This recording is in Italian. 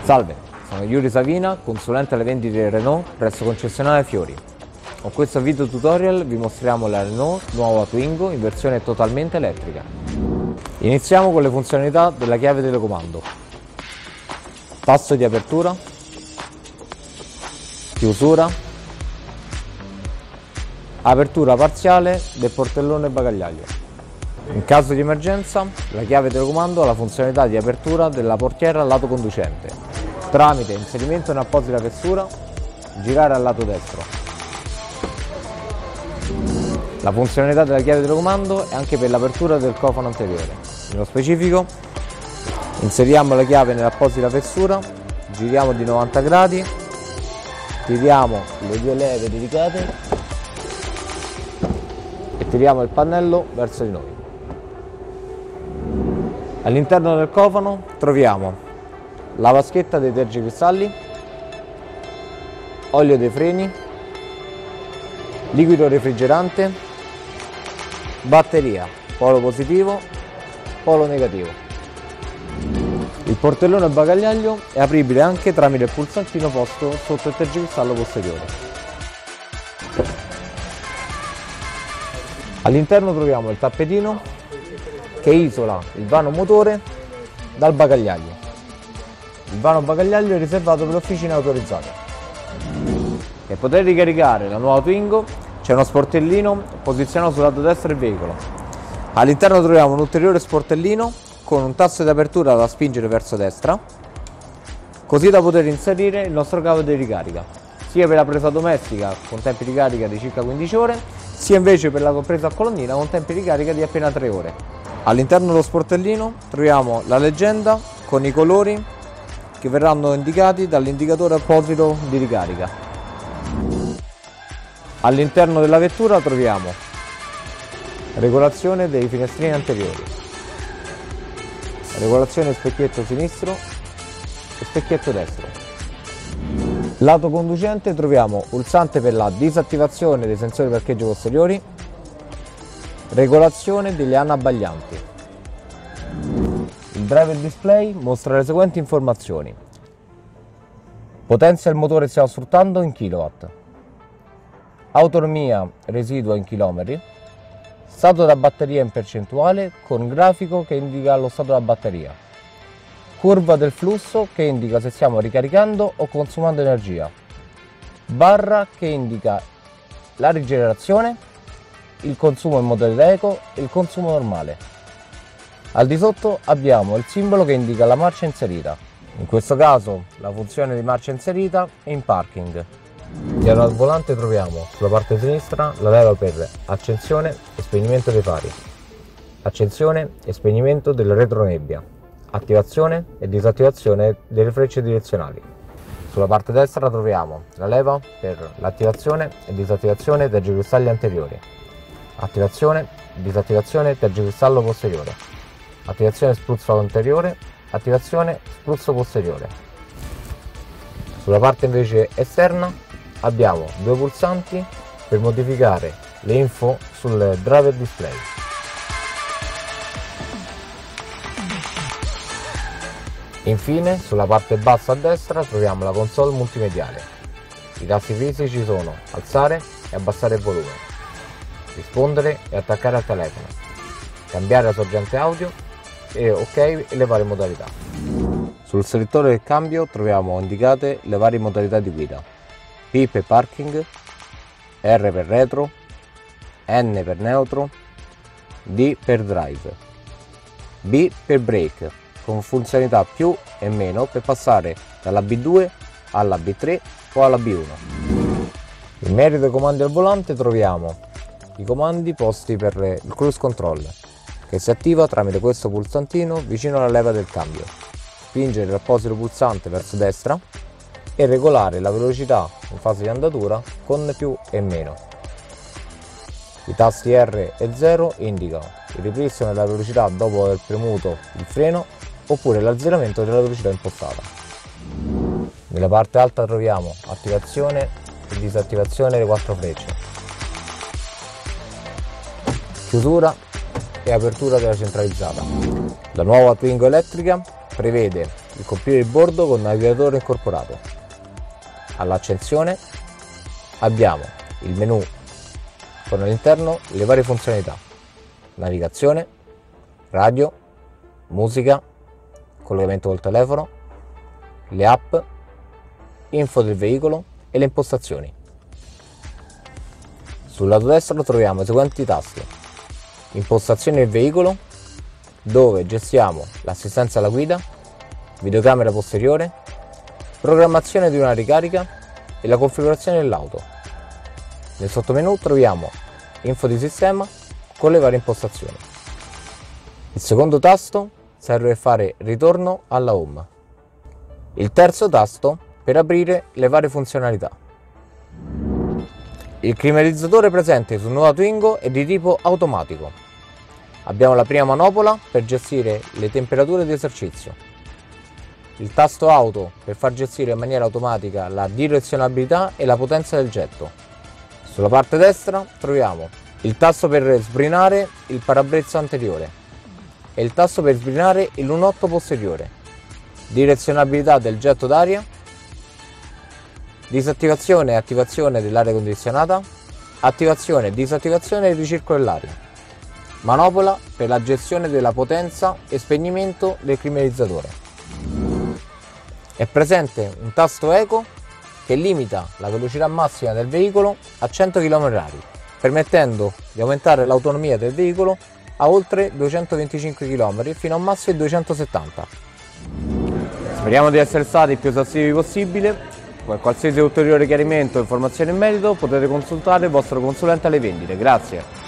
Salve, sono Yuri Savina, consulente alle vendite Renault presso concessionaria Fiori. Con questo video tutorial vi mostriamo la Renault nuova Twingo in versione totalmente elettrica. Iniziamo con le funzionalità della chiave telecomando. Tasto di apertura, chiusura, apertura parziale del portellone bagagliaio. In caso di emergenza, la chiave telecomando ha la funzionalità di apertura della portiera lato conducente. Tramite inserimento in apposita fessura, girare al lato destro. La funzionalità della chiave telecomando è anche per l'apertura del cofano anteriore. Nello specifico, inseriamo la chiave nell'apposita fessura, giriamo di 90 gradi, tiriamo le due leve dedicate e tiriamo il pannello verso di noi. All'interno del cofano troviamo la vaschetta dei tergicristalli, olio dei freni, liquido refrigerante, batteria, polo positivo, polo negativo. Il portellone bagagliaio è apribile anche tramite il pulsantino posto sotto il tergicristallo posteriore. All'interno troviamo il tappetino che isola il vano motore dal bagagliaio. Il vano bagagliaio è riservato per le officine autorizzate. Per poter ricaricare la nuova Twingo c'è uno sportellino posizionato sul lato destro del veicolo. All'interno troviamo un ulteriore sportellino con un tasto di apertura da spingere verso destra, così da poter inserire il nostro cavo di ricarica, sia per la presa domestica con tempi di carica di circa 15 ore, sia invece per la presa a colonnina con tempi di carica di appena 3 ore. All'interno dello sportellino troviamo la leggenda con i colori che verranno indicati dall'indicatore apposito di ricarica. All'interno della vettura troviamo regolazione dei finestrini anteriori, regolazione specchietto sinistro e specchietto destro. Lato conducente troviamo pulsante per la disattivazione dei sensori parcheggio posteriori, regolazione delle anabbaglianti. Il driver display mostra le seguenti informazioni: potenza del motore stiamo sfruttando in kW, autonomia residua in chilometri, stato della batteria in percentuale con grafico che indica lo stato della batteria, curva del flusso che indica se stiamo ricaricando o consumando energia, barra che indica la rigenerazione, il consumo in modalità eco e il consumo normale. Al di sotto abbiamo il simbolo che indica la marcia inserita, in questo caso la funzione di marcia inserita è in parking. Dietro al volante troviamo sulla parte sinistra la leva per accensione e spegnimento dei fari, accensione e spegnimento della retronebbia, attivazione e disattivazione delle frecce direzionali. Sulla parte destra troviamo la leva per l'attivazione e disattivazione dei tergicristalli anteriori, attivazione, disattivazione tergicristallo posteriore, attivazione spruzzo anteriore, attivazione spruzzo posteriore. Sulla parte invece esterna abbiamo due pulsanti per modificare le info sul driver display. Infine, sulla parte bassa a destra troviamo la console multimediale. I tasti fisici sono alzare e abbassare il volume, rispondere e attaccare al telefono, cambiare la sorgente audio e ok e le varie modalità. Sul selettore del cambio troviamo indicate le varie modalità di guida: P per parking, R per retro, N per neutro, D per drive, B per brake, con funzionalità più e meno per passare dalla B2 alla B3 o alla B1. In merito ai comandi al volante troviamo i comandi posti per il cruise control, che si attiva tramite questo pulsantino vicino alla leva del cambio, spingere l'apposito pulsante verso destra e regolare la velocità in fase di andatura con più e meno. I tasti R e 0 indicano il ripristino della velocità dopo aver premuto il freno oppure l'azzeramento della velocità impostata. Nella parte alta troviamo attivazione e disattivazione delle 4 frecce, chiusura e apertura della centralizzata. La nuova Twingo elettrica prevede il computer di bordo con navigatore incorporato. All'accensione abbiamo il menu con all'interno le varie funzionalità: navigazione, radio, musica, collegamento col telefono, le app, info del veicolo e le impostazioni. Sul lato destro troviamo i seguenti tasti: impostazioni del veicolo, dove gestiamo l'assistenza alla guida, videocamera posteriore, programmazione di una ricarica e la configurazione dell'auto. Nel sottomenu troviamo info di sistema con le varie impostazioni. Il secondo tasto serve per fare ritorno alla home. Il terzo tasto per aprire le varie funzionalità. Il climatizzatore presente sul nuovo Twingo è di tipo automatico. Abbiamo la prima manopola per gestire le temperature di esercizio, il tasto auto per far gestire in maniera automatica la direzionabilità e la potenza del getto. Sulla parte destra troviamo il tasto per sbrinare il parabrezza anteriore e il tasto per sbrinare il lunotto posteriore, direzionabilità del getto d'aria, disattivazione e attivazione dell'aria condizionata, attivazione e disattivazione del ricircolo dell'aria, manopola per la gestione della potenza e spegnimento del climatizzatore. È presente un tasto eco che limita la velocità massima del veicolo a 100 km/h, permettendo di aumentare l'autonomia del veicolo a oltre 225 km fino a un massimo di 270. Speriamo di essere stati più esaustivi possibile. Per qualsiasi ulteriore chiarimento o informazione in merito potete consultare il vostro consulente alle vendite. Grazie.